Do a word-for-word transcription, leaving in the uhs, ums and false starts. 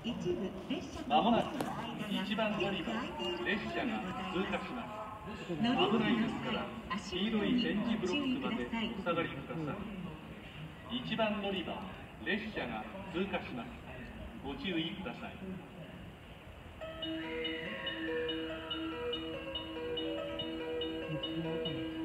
まもなく一番乗り場列車が通過します。危ないですから黄色い点字ブロックまでお下がりください。一番乗り場列車が通過します。ご注意ください。 いつも